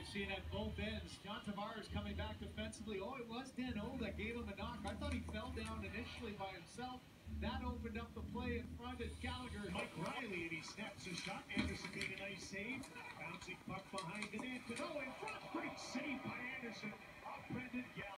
we've seen at both ends. John Tavares coming back defensively. Oh, it was Danault that gave him a knock. I thought he fell down initially by himself. That opened up the play in front of Gallagher. Mike Riley, and he snaps a shot. Anderson made a nice save. Bouncing puck behind the net. Oh, in front. Great save by Anderson. Off Brendan Gallagher.